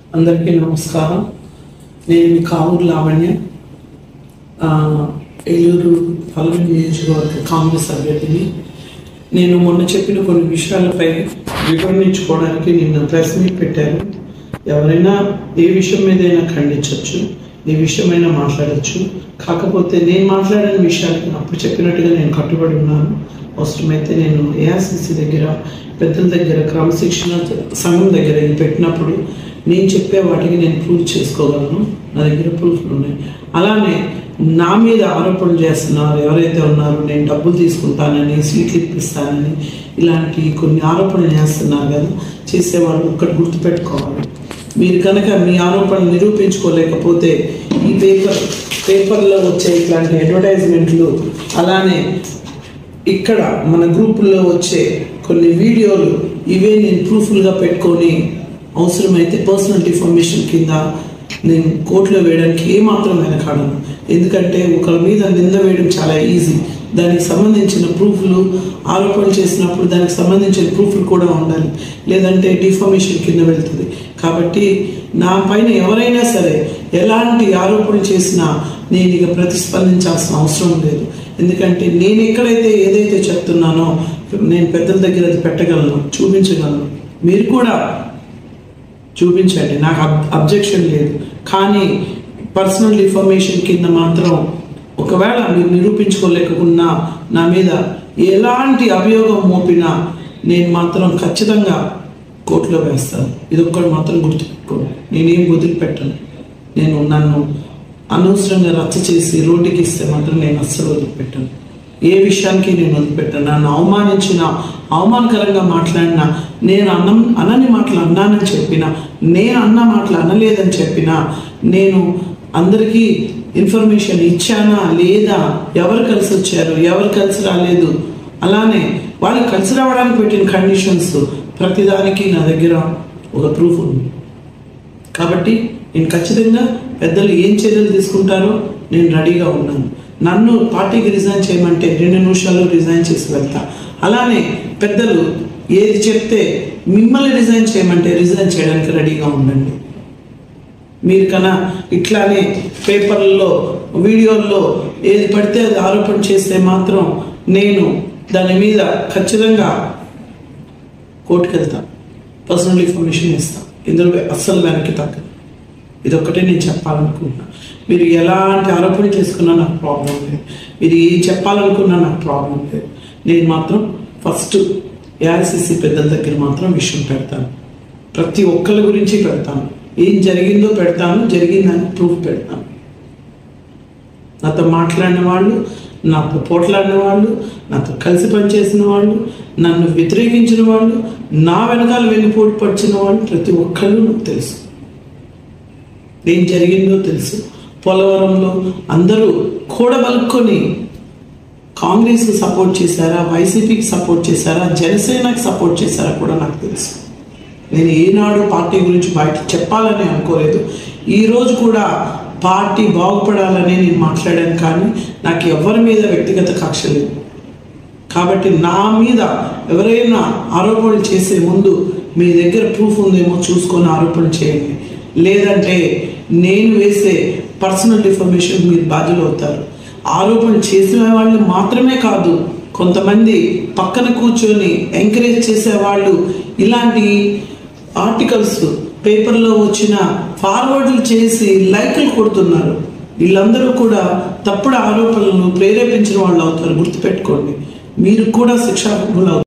అందరికీ నమస్కారం. నేను మీ కావూరు లావణ్య, ఏలూరు పార్లమెంట్ నియోజకవర్గ కాంగ్రెస్ అభ్యర్థిని. నేను మొన్న చెప్పిన కొన్ని విషయాలపై వివరించుకోవడానికి నిన్న ప్రెస్ మీట్ పెట్టారు. ఎవరైనా ఏ విషయం మీదైనా ఖండించవచ్చు, ఏ విషయమైనా మాట్లాడచ్చు. కాకపోతే నేను మాట్లాడిన విషయాలకు అప్పుడు చెప్పినట్టుగా నేను కట్టుబడి ఉన్నాను. అవసరమైతే నేను ఏఐసిసి దగ్గర, పెద్దల దగ్గర, క్రమశిక్షణ సంఘం దగ్గర ఇది పెట్టినప్పుడు నేను చెప్పే వాటికి నేను ప్రూవ్ చేసుకోగలను. నా దగ్గర ప్రూఫ్లు ఉన్నాయి. అలానే నా మీద ఆరోపణలు చేస్తున్నారు ఎవరైతే ఉన్నారో, నేను డబ్బులు తీసుకుంటానని, సీట్లు ఇప్పిస్తానని, ఇలాంటి కొన్ని ఆరోపణలు చేస్తున్నారు కదా. చేసేవాళ్ళు ఒక్కటి గుర్తుపెట్టుకోవాలి. మీరు కనుక మీ ఆరోపణలు నిరూపించుకోలేకపోతే ఈ పేపర్లో వచ్చే ఇట్లాంటి అడ్వర్టైజ్మెంట్లు, అలానే ఇక్కడ మన గ్రూపుల్లో వచ్చే కొన్ని వీడియోలు, ఇవే నేను ప్రూఫ్లుగా పెట్టుకొని అవసరమైతే పర్సనల్ డిఫర్మేషన్ కింద నేను కోర్టులో వేయడానికి ఏమాత్రం వెనకాడను. ఎందుకంటే ఒకరి మీద నింద వేయడం చాలా ఈజీ. దానికి సంబంధించిన ప్రూఫ్లు, ఆరోపణలు చేసినప్పుడు దానికి సంబంధించిన ప్రూఫ్లు కూడా ఉండాలి, లేదంటే డిఫర్మేషన్ కింద వెళ్తుంది. కాబట్టి నా పైన ఎవరైనా సరే ఎలాంటి ఆరోపణలు చేసినా నేను ఇక ప్రతిస్పందించాల్సిన అవసరం లేదు. ఎందుకంటే నేను ఎక్కడైతే ఏదైతే చెప్తున్నానో నేను పెద్దల దగ్గర అది పెట్టగలను, చూపించగలను. మీరు కూడా చూపించండి, నాకు అబ్జెక్షన్ లేదు. కానీ పర్సనల్ డిఫర్మేషన్ కింద మాత్రం ఒకవేళ మీరు నిరూపించుకోలేకున్నా, నా మీద ఎలాంటి అభియోగం మోపినా నేను మాత్రం ఖచ్చితంగా కోర్టులో వేస్తాను. ఇది ఒక్కటి మాత్రం గుర్తుపెట్టుకోండి. నేనేం వదిలిపెట్టను. నన్ను అనవసరంగా రచ్చ చేసి రోడ్డుకి ఇస్తే మాత్రం నేను అస్సలు వదిలిపెట్టాను. ఏ విషయానికి నేను వదిలిపెట్టాను. నన్ను అవమానించిన, అవమానకరంగా మాట్లాడినా, నేను అనని మాటలు అన్నానని చెప్పినా, నేను అన్న మాటలు అనలేదని చెప్పినా, నేను అందరికీ ఇన్ఫర్మేషన్ ఇచ్చానా లేదా, ఎవరు కలిసి వచ్చారు, ఎవరు కలిసి రాలేదు, అలానే వాళ్ళు కలిసి రావడానికి పెట్టిన కండిషన్స్, ప్రతిదానికి నా దగ్గర ఒక ప్రూఫ్ ఉంది. కాబట్టి నేను ఖచ్చితంగా పెద్దలు ఏం చర్యలు తీసుకుంటారో నేను రెడీగా ఉన్నాను. నన్ను పార్టీకి రిజైన్ చేయమంటే 2 నిమిషాల్లో రిజైన్ చేసి వెళ్తా. అలానే పెద్దలు ఏది చెప్తే మిమ్మల్ని రిజైన్ చేయమంటే రిజైన్ చేయడానికి రెడీగా ఉండండి. మీరు కన్నా ఇట్లానే పేపర్లలో, వీడియోల్లో ఏది పడితే అది ఆరోపణ చేస్తే మాత్రం నేను దాని మీద ఖచ్చితంగా కోర్టుకు వెళ్తాను, పర్సనల్ ఇన్ఫర్మేషన్ ఇస్తాను. ఇందులో అస్సలు వెనక్కి తగ్గదు. ఇదొక్కటే నేను చెప్పాలనుకుంటున్నా. మీరు ఎలాంటి ఆరోపణ చేసుకున్నా నాకు ప్రాబ్లం లేదు. మీరు ఏం చెప్పాలనుకున్నా నాకు ప్రాబ్లం లేదు. నేను మాత్రం ఫస్ట్ ఏఐసిసి పెద్దల దగ్గర మాత్రం విషయం పెడతాను. ప్రతి ఒక్కరి గురించి పెడతాను. ఏం జరిగిందో పెడతాను, జరిగిందని ప్రూఫ్ పెడతాను. నాతో మాట్లాడిన వాళ్ళు, నాతో పోట్లాడిన వాళ్ళు, నాతో కలిసి పనిచేసిన వాళ్ళు, నన్ను వ్యతిరేకించిన వాళ్ళు, నా వెనకాల వెన్నుపోటు పడిచిన వాళ్ళు, ప్రతి ఒక్కళ్ళు నాకు తెలుసు. ఏం జరిగిందో తెలుసు. పోలవరంలో అందరూ కూడబలుక్కొని కాంగ్రెస్కి సపోర్ట్ చేశారా, వైసీపీకి సపోర్ట్ చేశారా, జనసేనకి సపోర్ట్ చేశారా కూడా నాకు తెలుసు. నేను ఏనాడు పార్టీ గురించి బయట చెప్పాలని అనుకోలేదు. ఈరోజు కూడా పార్టీ బాగుపడాలని నేను మాట్లాడాను. కానీ నాకు ఎవరి మీద వ్యక్తిగత కక్ష లేదు. కాబట్టి నా మీద ఎవరైనా ఆరోపణలు చేసే ముందు మీ దగ్గర ప్రూఫ్ ఉందేమో చూసుకొని ఆరోపణ చేయండి. లేదంటే నేను వేసే పర్సనల్ డిఫర్మేషన్ మీరు బాధ్యులు అవుతారు. ఆరోపణ చేసిన వాళ్ళు మాత్రమే కాదు, కొంతమంది పక్కన కూర్చొని ఎంకరేజ్ చేసేవాళ్ళు, ఇలాంటి ఆర్టికల్స్ పేపర్లో వచ్చిన ఫార్వర్డ్లు చేసి లైక్లు కొడుతున్నారు. వీళ్ళందరూ కూడా తప్పుడు ఆరోపణలను ప్రేరేపించిన వాళ్ళు అవుతారు. గుర్తుపెట్టుకోండి. మీరు కూడా శిక్షార్హులు అవుతారు.